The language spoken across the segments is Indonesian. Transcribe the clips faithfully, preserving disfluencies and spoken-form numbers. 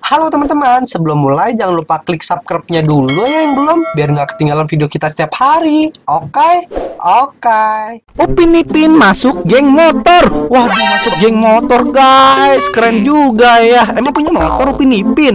Halo teman-teman, sebelum mulai jangan lupa klik subscribe-nya dulu ya yang belum, biar nggak ketinggalan video kita setiap hari. Oke? Oke. Upin Ipin masuk geng motor. Waduh, masuk geng motor guys. Keren juga ya. Emang punya motor Upin Ipin?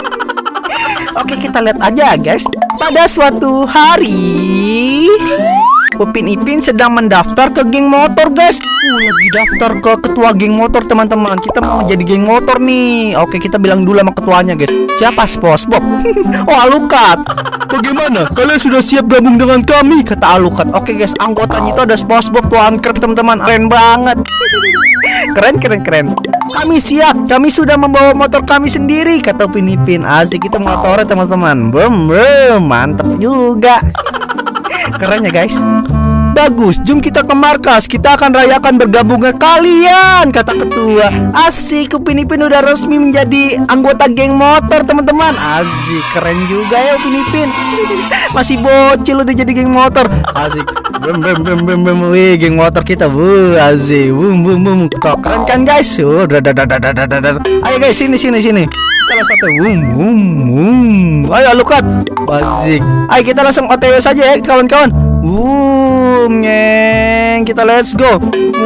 Oke, kita lihat aja guys. Pada suatu hari Upin Ipin sedang mendaftar ke geng motor guys. Uh, lagi daftar ke ketua geng motor teman-teman. Kita mau jadi geng motor nih. Oke, kita bilang dulu sama ketuanya guys. Siapa? SpongeBob. Oh, Alucard. Bagaimana? Kalian sudah siap gabung dengan kami? Kata Alucard. Oke guys, anggotanya itu ada SpongeBob, Tuan Krab teman-teman. Keren banget. Keren keren keren. Kami siap. Kami sudah membawa motor kami sendiri. Kata Upin Ipin. Asik, kita motornya teman-teman. Brum brum. Mantap juga. Keren ya guys. Bagus, jom kita ke markas. Kita akan rayakan bergabungnya kalian, kata ketua. Asik, Upin Ipin udah resmi menjadi anggota geng motor teman-teman. Asik, keren juga ya Upin Ipin. Masih bocil udah jadi geng motor. Asik. Bum bum bum bum bum. Wih, geng motor kita. Wuh, asik. Bum bum bum. Keren kan guys? Oh, dadadadadadadadad. Ayo guys, sini sini sini. Kita langsung satu. Bum bum bum. Ayo Alucard. Asik. Ayo kita langsung O T W saja ya kawan-kawan. Boom, ngeng. Kita let's go.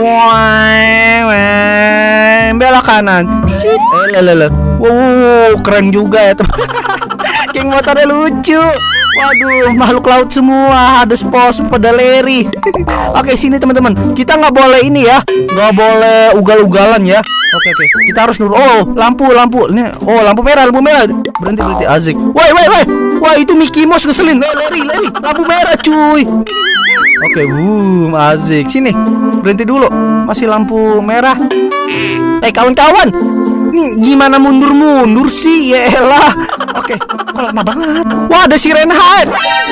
Wah, belok kanan. Cit. Eh, lele. Wow, keren juga ya teman. Geng motornya lucu. Waduh, makhluk laut semua. Ada spos pada leri. Oke, sini teman-teman. Kita nggak boleh ini ya. Nggak boleh ugal-ugalan ya. Oke oke. Kita harus nur. Oh, lampu lampu. Ini. Oh, lampu merah, lampu merah. Berhenti berhenti. Asik. Woi woi woi. Wah, itu Mickey Mouse keselin. Eh, leri leri. Lampu merah cuy. Oke, boom, asik. Sini. Berhenti dulu. Masih lampu merah. Eh, kawan-kawan. Nih gimana mundur-mundur sih? Ya elah. Oke, kok lama banget. Wah, ada si Reinhardt.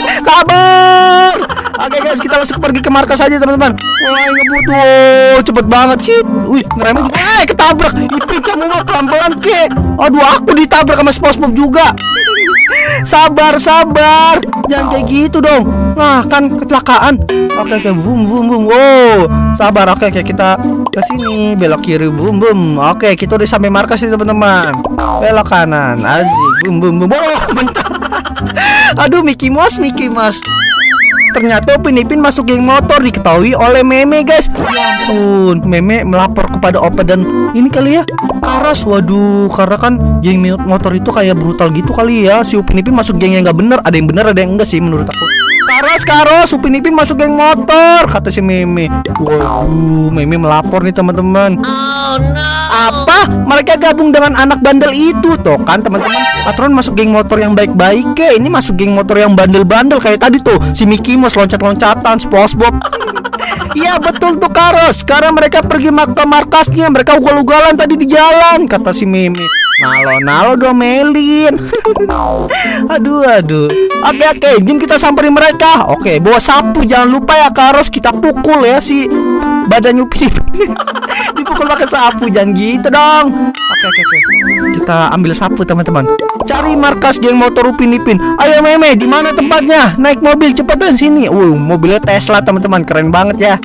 Kabar. Oke guys, kita langsung pergi ke markas aja teman-teman. Wah, ngebut. Wow, cepet banget sih. Wih, ngeremnya juga. Eh, ketabrak. Ipin, kamu mau pelan-pelan kek. Aduh, aku ditabrak sama SpongeBob juga. Sabar, sabar. Jangan kayak gitu dong. Nah, kan kecelakaan. Oke, oke, boom, boom, boom. Wow, sabar. Oke, oke, kita ke sini, belok kiri, boom, boom. Oke, kita udah sampai markas nih teman-teman. Belok kanan, asik, boom, boom, boom. Oh, bentar. Aduh, Mickey Mouse, Mickey Mouse. Ternyata Upin Ipin masuk geng motor diketahui oleh Meme guys. Ya ampun, Meme melapor kepada Opa dan ini kali ya Karas. Waduh, karena kan geng motor itu kayak brutal gitu kali ya. Si Upin Ipin masuk geng yang nggak bener. Ada yang bener, ada yang enggak sih menurut aku. Karos, Karos, Upin Ipin masuk geng motor, kata si Meme. Waduh, Meme melapor nih teman-teman. Oh no. Apa? Mereka gabung dengan anak bandel itu. Tuh kan teman-teman, patron masuk geng motor yang baik-baik ke. Ini masuk geng motor yang bandel-bandel kayak tadi tuh. Si Mickey Mouse loncat-loncatan, SpongeBob. Iya betul tuh Karos. Sekarang mereka pergi ke markasnya. Mereka ugal-ugalan tadi di jalan, kata si Meme. Nalo-nalo domelin. Aduh aduh. Oke oke, jom kita samperin mereka. Oke, bawa sapu jangan lupa ya Karos. Kita pukul ya si badan Upin Ipin. Dipukul pakai sapu, jangan gitu dong. Oke oke oke. Kita ambil sapu teman-teman. Cari markas geng motor Upin Ipin. Ayo Meme, di mana tempatnya? Naik mobil cepetan sini. Uh, mobilnya Tesla teman-teman, keren banget ya.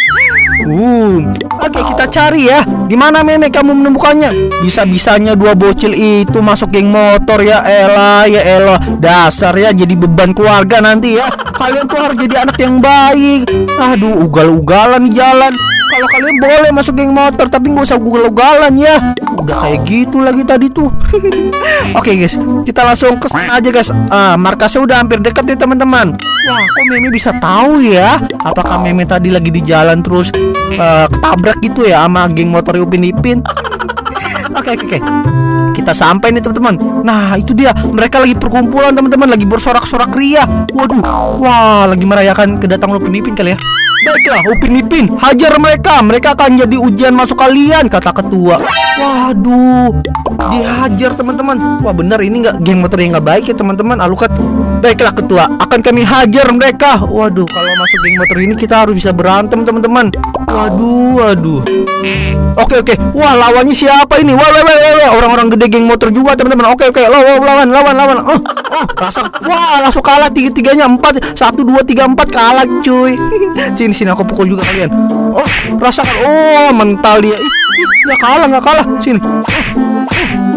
Uh, oke kita cari ya. Di mana Meme kamu menemukannya? Bisa-bisanya dua bocil itu masuk geng motor ya elah ya elah. Dasar ya jadi beban keluarga nanti ya. Kalian tuh harus jadi anak yang baik. Aduh, ugal-ugalan di jalan. Kalau kalian boleh masuk geng motor, tapi nggak usah ugal-ugalan ya. Udah kayak gitu lagi tadi tuh. Oke guys, kita langsung ke sana aja guys. Ah, markasnya udah hampir dekat nih teman-teman. Wah, kok Meme bisa tahu ya? Apakah Meme tadi lagi di jalan terus uh, ketabrak gitu ya sama geng motor Upin Ipin? Oke oke oke. Kita sampai nih teman-teman. Nah itu dia, mereka lagi perkumpulan teman-teman, lagi bersorak-sorak ria. Waduh, wah lagi merayakan kedatangan Upin Ipin kali ya. Baiklah Upin Ipin, hajar mereka. Mereka akan jadi ujian masuk kalian, kata ketua. Waduh, dihajar teman-teman. Wah benar ini nggak geng motor yang nggak baik ya teman-teman. Alucard. Baiklah ketua, akan kami hajar mereka. Waduh, kalau masuk geng motor ini kita harus bisa berantem teman-teman. Waduh, waduh. Oke oke. Wah lawannya siapa ini? Wah wah wah wah. Orang-orang gede geng motor juga teman-teman. Oke oke. Lawan lawan lawan lawan. Oh oh. Rasa. Wah langsung kalah tiga-tiganya. Empat satu dua tiga empat kalah cuy. Sini sini aku pukul juga kalian. Oh rasakan. Oh mental dia. Ih, ih, nggak kalah nggak kalah. Sini. Oh, oh.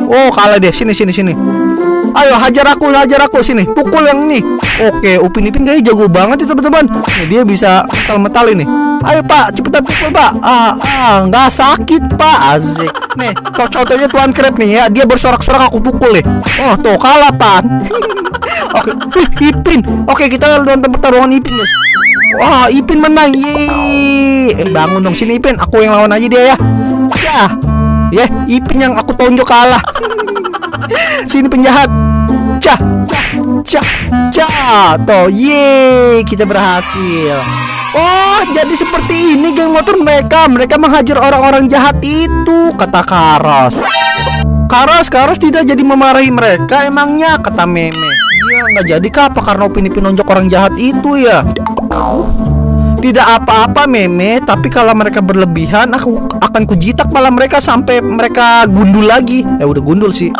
Oh, kalah deh. Sini, sini, sini. Ayo, hajar aku, hajar aku. Sini, pukul yang ini. Oke, Upin Ipin kayaknya jago banget itu teman-teman. Nih, dia bisa metal-metal ini. Ayo Pak, cepetan pukul Pak. Ah, ah, nggak sakit Pak. Asik. Nih, toh contohnya Tuan Crab nih ya. Dia bersorak-sorak, aku pukul nih. Oh, tuh kalah Pan. Oke, uh, Ipin. Oke, kita nonton pertarungan Ipin guys. Wah, Ipin menang. Yeay. Eh, bangun dong sini Ipin. Aku yang lawan aja dia ya. Ya, ya, Ipin yang aku tonjok kalah. Sini penjahat. Cah, cah, cah, cah. Toh, yeay, kita berhasil. Oh, jadi seperti ini geng motor mereka. Mereka menghajar orang-orang jahat itu, kata Karos. Karos, Karos tidak jadi memarahi mereka emangnya, kata Meme. Iya, nggak jadi kah? Apa karena Upin Ipin nonjok orang jahat itu ya? Uh, tidak apa-apa Meme, tapi kalau mereka berlebihan, aku akan kujitak malah mereka sampai mereka gundul lagi. Ya udah gundul sih.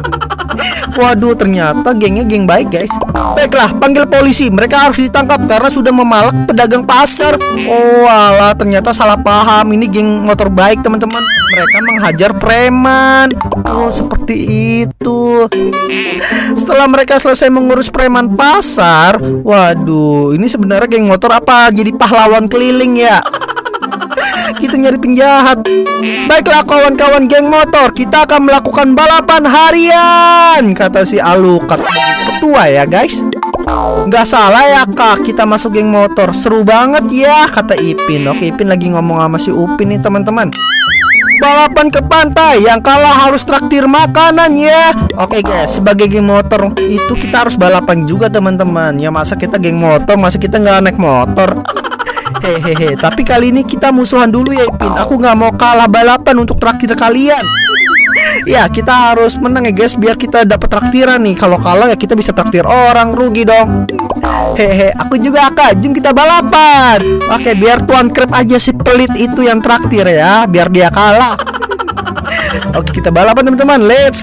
Waduh, ternyata gengnya geng baik guys. Baiklah, panggil polisi. Mereka harus ditangkap karena sudah memalak pedagang pasar. Oh alah, ternyata salah paham. Ini geng motor baik teman-teman. Mereka menghajar preman. Oh seperti itu. Setelah mereka selesai mengurus preman pasar, waduh, ini sebenarnya geng motor apa jadi pahlawan keliling ya? Kita nyari penjahat. Baiklah kawan-kawan geng motor, kita akan melakukan balapan harian, kata si Alucard sebagai ketua ya guys. Nggak salah ya kak, kita masuk geng motor. Seru banget ya, kata Ipin. Oke, Ipin lagi ngomong sama si Upin nih teman-teman. Balapan ke pantai, yang kalah harus traktir makanan ya. Oke guys, sebagai geng motor itu kita harus balapan juga teman-teman. Ya masa kita geng motor, masa kita nggak naik motor. Hehehe, tapi kali ini kita musuhan dulu ya Ipin. Aku nggak mau kalah balapan untuk traktir kalian. Ya kita harus menang ya guys, biar kita dapat traktiran nih. Kalau kalah ya kita bisa traktir orang, rugi dong. Hehe, aku juga Kak, jom kita balapan. Oke, biar Tuan Crab aja si pelit itu yang traktir ya, biar dia kalah. Oke, kita balapan teman-teman, let's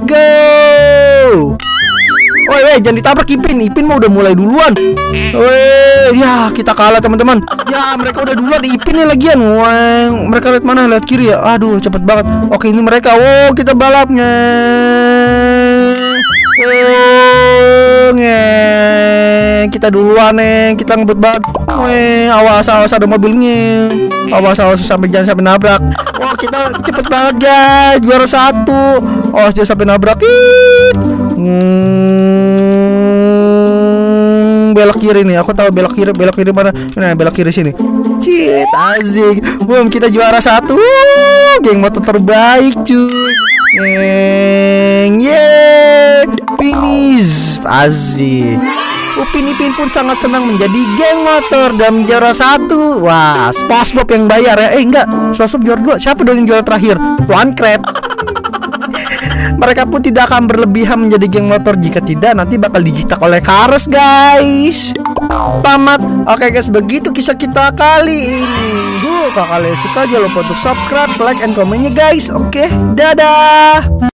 go. Woi, woi, jangan ditabrak Ipin. Ipin mau udah mulai duluan. Woi, ya kita kalah teman-teman. Ya mereka udah duluan. Ipin nih lagian. Wah, mereka lihat mana? Lihat kiri ya. Aduh, cepet banget. Oke, ini mereka. Wow, kita balapnya. Oh, nge. Kita duluan nih. Kita ngebut banget. Woi, awas, awas ada mobilnya. Awas, awas sampai jangan sampai nabrak. Wah, kita cepet banget guys. Juara satu. Awas jangan sampai nabrak. Hmm, belok kiri nih, aku tahu belok kiri, belok kiri mana? Nah, belok kiri sini. Cit, asik. Boom, kita juara satu. Geng motor terbaik, cuy. Ngeng, yeay, finish, asik. Upin Ipin pun sangat senang menjadi geng motor dan juara satu. Wah, SpongeBob yang bayar ya? Eh enggak, SpongeBob juara dua. Siapa dong yang juara terakhir? Tuan Crab. Mereka pun tidak akan berlebihan menjadi geng motor. Jika tidak, nanti bakal dijitak oleh Karos guys. Tamat. Oke guys, begitu kisah kita kali ini. Duh, kalau kalian suka jangan lupa untuk subscribe, like, and komennya guys. Oke, dadah.